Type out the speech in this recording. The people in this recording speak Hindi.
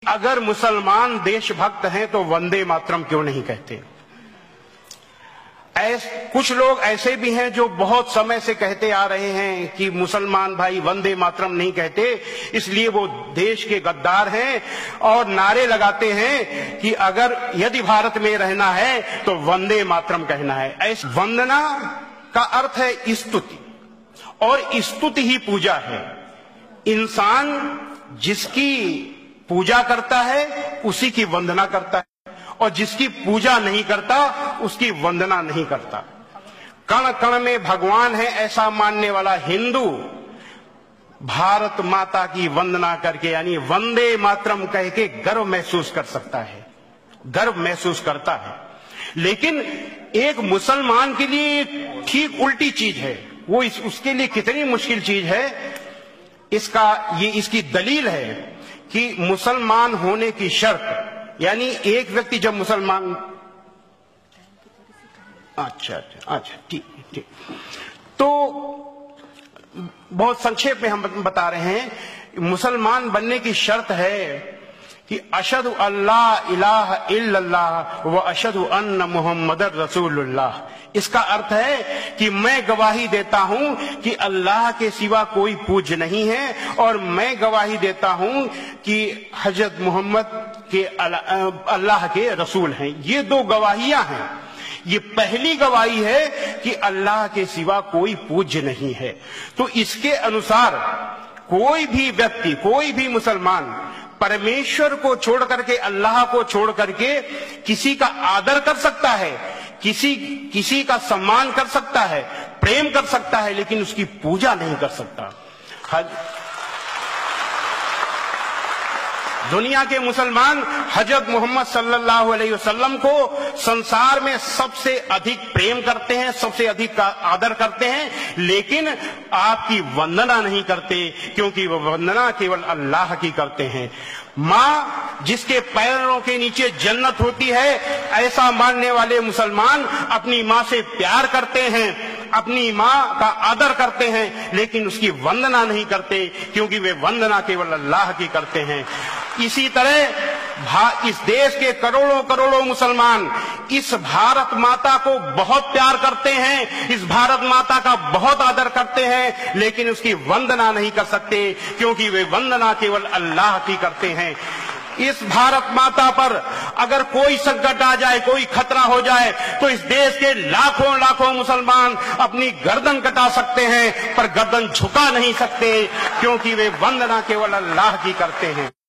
अगर मुसलमान देशभक्त हैं तो वंदे मातरम क्यों नहीं कहते। कुछ लोग ऐसे भी हैं जो बहुत समय से कहते आ रहे हैं कि मुसलमान भाई वंदे मातरम नहीं कहते, इसलिए वो देश के गद्दार हैं और नारे लगाते हैं कि अगर यदि भारत में रहना है तो वंदे मातरम कहना है। ऐसे वंदना का अर्थ है स्तुति, और स्तुति ही पूजा है। इंसान जिसकी पूजा करता है उसी की वंदना करता है, और जिसकी पूजा नहीं करता उसकी वंदना नहीं करता। कण कण में भगवान है ऐसा मानने वाला हिंदू भारत माता की वंदना करके यानी वंदे मातरम कह के गर्व महसूस कर सकता है, गर्व महसूस करता है। लेकिन एक मुसलमान के लिए ठीक उल्टी चीज है। वो उसके लिए कितनी मुश्किल चीज है, इसकी दलील है कि मुसलमान होने की शर्त, यानी एक व्यक्ति जब मुसलमान, अच्छा ठीक, तो बहुत संक्षेप में हम बता रहे हैं, मुसलमान बनने की शर्त है कि अशहदु अल्लाह इलाहा इल्लल्लाह व अशहदु अन्न मुहम्मदर रसूलुल्लाह। इसका अर्थ है कि मैं गवाही देता हूं कि अल्लाह के सिवा कोई पूज्य नहीं है, और मैं गवाही देता हूं कि हजरत मोहम्मद के अल्लाह के रसूल हैं। ये दो गवाहियां हैं। ये पहली गवाही है कि अल्लाह के सिवा कोई पूज्य नहीं है। तो इसके अनुसार कोई भी व्यक्ति, कोई भी मुसलमान परमेश्वर को छोड़ करके, अल्लाह को छोड़ करके किसी का आदर कर सकता है, किसी का सम्मान कर सकता है, प्रेम कर सकता है, लेकिन उसकी पूजा नहीं कर सकता। दुनिया के मुसलमान हजरत मोहम्मद सल्लल्लाहु अलैहि वसल्लम को संसार में सबसे अधिक प्रेम करते हैं, सबसे अधिक आदर करते हैं, लेकिन आपकी वंदना नहीं करते, क्योंकि वह वंदना केवल अल्लाह की करते हैं। माँ जिसके पैरों के नीचे जन्नत होती है, ऐसा मानने वाले मुसलमान अपनी माँ से प्यार करते हैं, अपनी माँ का आदर करते हैं, लेकिन उसकी वंदना नहीं करते, क्योंकि वे वंदना केवल अल्लाह की करते हैं। इसी तरह इस देश के करोड़ों करोड़ों मुसलमान इस भारत माता को बहुत प्यार करते हैं, इस भारत माता का बहुत आदर करते हैं, लेकिन उसकी वंदना नहीं कर सकते, क्योंकि वे वंदना केवल अल्लाह की करते हैं। इस भारत माता पर अगर कोई संकट आ जाए, कोई खतरा हो जाए, तो इस देश के लाखों लाखों मुसलमान अपनी गर्दन कटा सकते हैं, पर गर्दन झुका नहीं सकते, क्योंकि वे वंदना केवल अल्लाह की करते हैं।